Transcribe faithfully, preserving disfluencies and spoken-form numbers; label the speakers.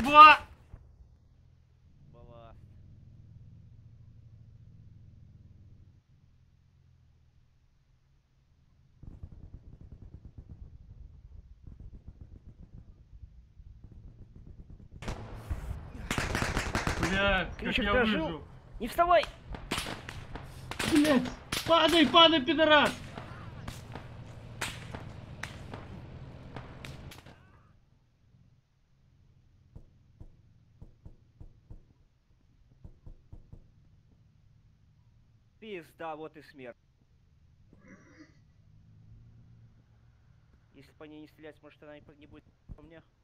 Speaker 1: Ба!
Speaker 2: Балласт.
Speaker 1: Бля, как
Speaker 2: Крючок
Speaker 1: я
Speaker 2: дожил.
Speaker 1: выжил.
Speaker 2: Не вставай!
Speaker 1: Блять, падай, падай, пидорас!
Speaker 2: Пизда, вот и смерть. Если по ней не стрелять, может она и не будет по мне.